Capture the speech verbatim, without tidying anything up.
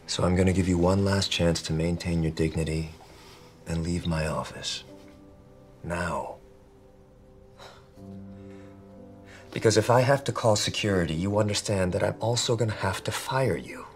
So I'm gonna give you one last chance to maintain your dignity and leave my office. Now. Because if I have to call security, you understand that I'm also gonna have to fire you.